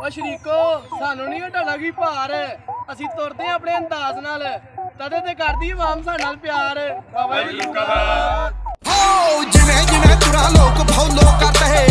ਓ ਸ਼ਰੀਕੋ ਸਾਨੂੰ ਨਹੀਂ ਹਟਾਣਾ ਕੀ ਭਾਰ ਅਸੀਂ ਤੁਰਦੇ ਆਪਣੇ ਅੰਦਾਜ਼ ਨਾਲ ਤਦੇ ਤੇ ਕਰਦੀ ਆਵਾਮ ਸਾਡੇ ਨਾਲ ਪਿਆਰ ਬਾਬਾ ਜੀ ਜਿਵੇਂ ਜਿਵੇਂ ਤੁਰਾਂ ਲੋਕ ਫੋਲੋ ਕਰਦੇ